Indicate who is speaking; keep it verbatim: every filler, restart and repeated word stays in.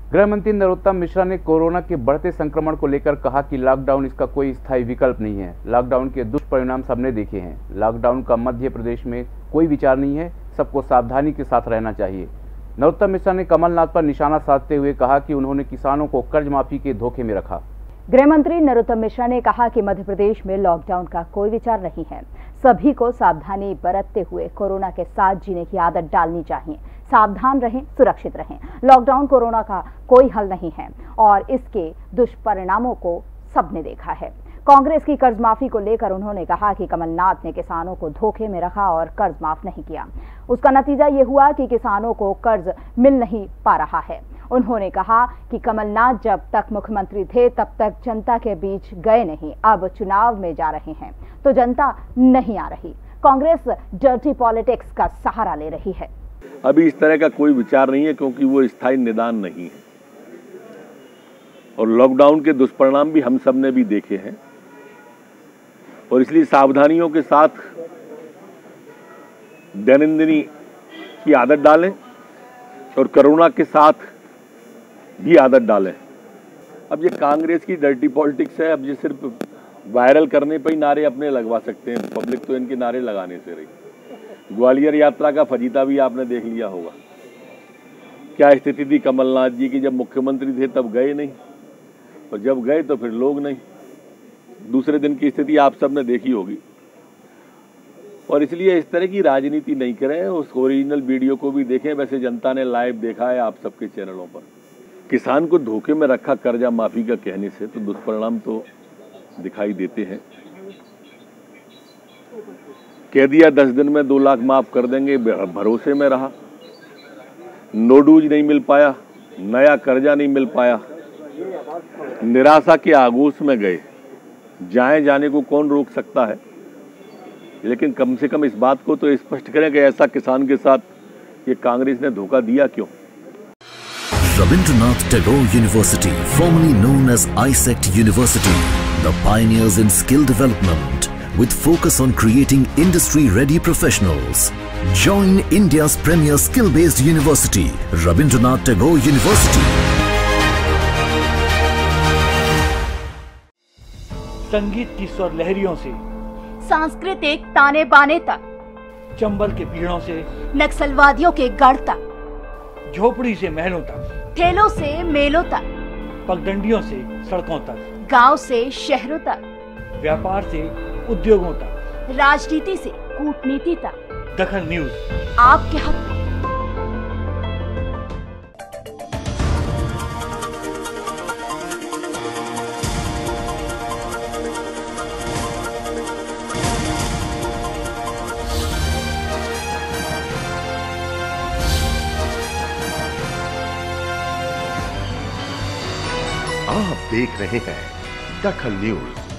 Speaker 1: गृह मंत्री नरोत्तम मिश्रा ने कोरोना के बढ़ते संक्रमण को लेकर कहा कि लॉकडाउन इसका कोई स्थायी विकल्प नहीं है। लॉकडाउन के दुष्परिणाम सबने देखे हैं। लॉकडाउन का मध्य प्रदेश में कोई विचार नहीं है, सबको सावधानी के साथ रहना चाहिए। नरोत्तम मिश्रा ने कमलनाथ पर निशाना साधते हुए कहा कि उन्होंने किसानों को कर्ज माफी के धोखे में रखा।
Speaker 2: गृह मंत्री नरोत्तम मिश्रा ने कहा कि मध्य प्रदेश में लॉकडाउन का कोई विचार नहीं है। सभी को सावधानी बरतते हुए कोरोना के साथ जीने की आदत डालनी चाहिए। सावधान रहें, सुरक्षित रहें। लॉकडाउन कोरोना का कोई हल नहीं है और इसके दुष्परिणामों को सबने देखा है। कांग्रेस की कर्ज माफी को लेकर उन्होंने कहा कि कमलनाथ ने किसानों को धोखे में रखा और कर्ज माफ नहीं किया। उसका नतीजा ये हुआ कि किसानों को कर्ज मिल नहीं पा रहा है। उन्होंने कहा कि कमलनाथ जब तक मुख्यमंत्री थे तब तक जनता के बीच गए नहीं, अब चुनाव में जा रहे हैं तो जनता नहीं आ रही। कांग्रेस डर्टी पॉलिटिक्स का सहारा ले रही है।
Speaker 3: अभी इस तरह का कोई विचार नहीं है क्योंकि वो स्थायी निदान नहीं है और लॉकडाउन के दुष्परिणाम भी हम सब ने भी देखे हैं और इसलिए सावधानियों के साथ दैनंदिनी की आदत डालें और कोरोना के साथ भी आदत डालें। अब ये कांग्रेस की डर्टी पॉलिटिक्स है। अब ये सिर्फ वायरल करने पर ही नारे अपने लगवा सकते हैं, पब्लिक तो इनके नारे लगाने से रही। ग्वालियर यात्रा का फजीता भी आपने देख लिया होगा। क्या स्थिति थी कमलनाथ जी की, जब मुख्यमंत्री थे तब गए नहीं और जब गए तो फिर लोग नहीं। दूसरे दिन की स्थिति आप सब ने देखी होगी और इसलिए इस तरह की राजनीति नहीं करें। उस ओरिजिनल वीडियो को भी देखें, वैसे जनता ने लाइव देखा है आप सबके चैनलों पर। किसान को धोखे में रखा कर्जा माफी का कहने से तो दुष्परिणाम तो दिखाई देते हैं। कह दिया दस दिन में दो लाख माफ कर देंगे, भरोसे में रहा, नोडूज नहीं मिल पाया, नया कर्जा नहीं मिल पाया, निराशा के आगोश में गए। जाए जाने को कौन रोक सकता है, लेकिन कम से कम इस बात को तो स्पष्ट करें कि ऐसा किसान के साथ ये कांग्रेस ने धोखा दिया क्यों।
Speaker 4: Rabindranath Tagore University, formerly known as I S E C T University, the pioneers in skill development with focus on creating industry-ready professionals. Join India's premier skill-based university, Rabindranath Tagore University.
Speaker 5: संगीत की स्वर लहरियों से
Speaker 2: सांस्कृतिक ताने बाने तक,
Speaker 5: चंबल के पीड़ों से
Speaker 2: नक्सलवादियों के गढ़ तक,
Speaker 5: झोपड़ी से महलों तक,
Speaker 2: ठेलों से मेलों तक,
Speaker 5: पगडंडियों से सड़कों तक,
Speaker 2: गांव से शहरों तक,
Speaker 5: व्यापार से उद्योगों तक,
Speaker 2: राजनीति से कूटनीति तक,
Speaker 5: दखल न्यूज
Speaker 2: आपके हक में।
Speaker 6: आप देख रहे हैं दखल न्यूज।